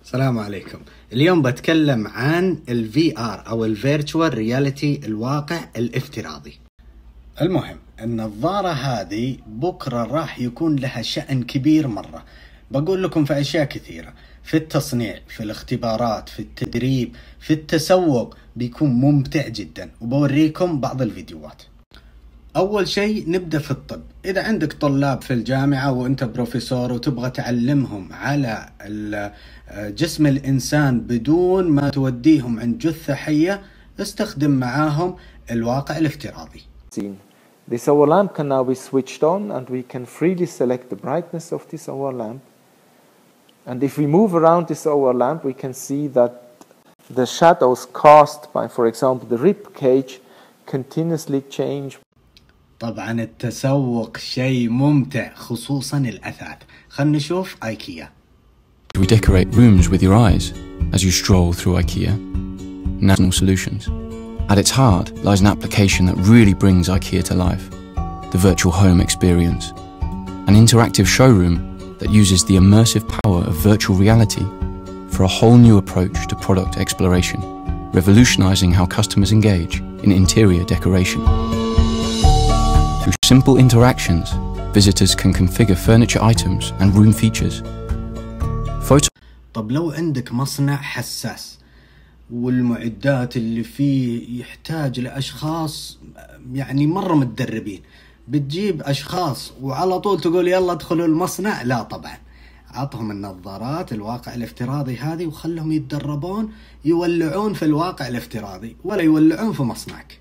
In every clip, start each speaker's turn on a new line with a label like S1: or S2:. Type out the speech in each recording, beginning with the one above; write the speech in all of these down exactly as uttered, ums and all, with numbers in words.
S1: السلام عليكم. اليوم بتكلم عن ال في آر أو ال Virtual Reality، الواقع الافتراضي. المهم النظارة هذه بكرة راح يكون لها شأن كبير مرة. بقول لكم في أشياء كثيرة، في التصنيع، في الاختبارات، في التدريب، في التسوق، بيكون ممتع جدا، وبوريكم بعض الفيديوهات. أول شيء نبدأ في الطب. إذا عندك طلاب في الجامعة وأنت بروفيسور وتبغى تعلمهم على جسم الإنسان بدون ما توديهم عند جثة حية، استخدم معاهم الواقع الافتراضي.
S2: This hour lamp can now be switched on and we can freely select the brightness of this hour lamp. And if we move around this hour lamp, we can see that the shadows cast by, for example, the rib cage continuously change.
S1: طبعا التسوق شيء ممتع، خصوصا الأثاث. خلنا نشوف IKEA.
S3: We decorate rooms with your eyes as you stroll through IKEA. National Solutions. At its heart lies an application that really brings IKEA to life, the virtual home experience, an interactive showroom that uses the immersive power of virtual reality for a whole new approach to product exploration, revolutionizing how customers engage in interior decoration. Through simple interactions, visitors can configure furniture items and room features. Photo
S1: طب لو عندك مصنع حساس والمعدات اللي فيه يحتاج لأشخاص يعني مرة متدربين، بتجيب أشخاص وعلى طول تقول يلا ادخلوا المصنع؟ لا طبعا، عطهم النظارات الواقع الافتراضي هذه وخلهم يتدربون يولعون في الواقع الافتراضي ولا يولعون في مصنعك.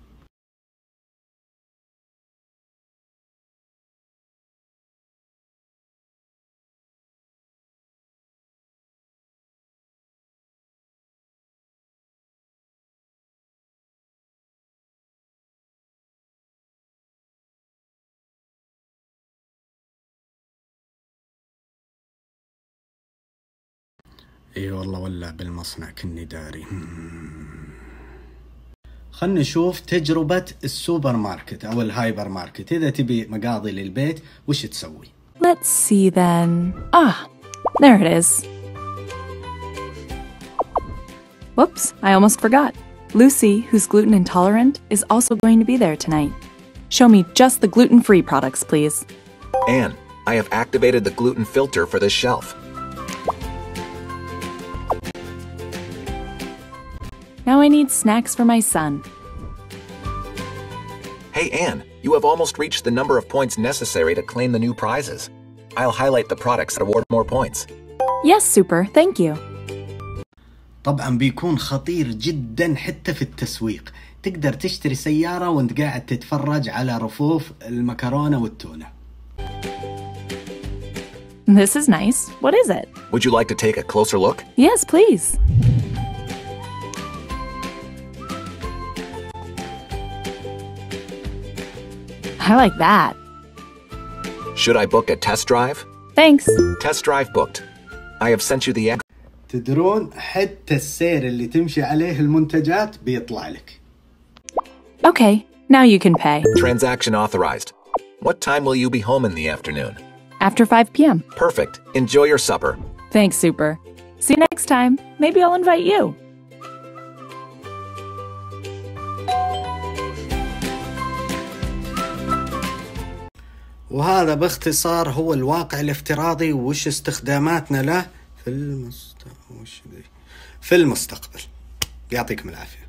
S1: اي والله ولع بالمصنع كني داري. خلنا نشوف تجربة السوبر ماركت او الهايبر ماركت. اذا تبي مقاضي للبيت وش تسوي؟
S4: Let's see then. Ah, there it is. Whoops, I almost forgot. Lucy, who's gluten intolerant, is also going to be there tonight. Show me just the gluten-free products, please.
S5: Anne, I have activated the gluten filter for this shelf.
S4: Now I need snacks for my son.
S5: Hey Anne, you have almost reached the number of points necessary to claim the new prizes. I'll highlight the products that award more points.
S4: Yes, super, thank you.
S1: طبعا بيكون خطير جدا حتى في التسويق. تقدر تشتري سيارة وانت قاعد تتفرج على رفوف المكرونة والتونة.
S4: This is nice. What is it?
S5: Would you like to take a closer look?
S4: Yes, please. I like that.
S5: Should I book a test drive?
S4: Thanks.
S5: Test drive booked. I have sent you the ad.
S1: تدرون حتى السير اللي تمشي عليه المنتجات بيطلع لك.
S4: Okay, now you can pay.
S5: Transaction authorized. What time will you be home in the afternoon?
S4: After five p m
S5: Perfect. Enjoy your supper.
S4: Thanks, Super. See you next time. Maybe I'll invite you.
S1: وهذا باختصار هو الواقع الافتراضي وش استخداماتنا له في المستقبل. في المستقبل. يعطيكم العافية.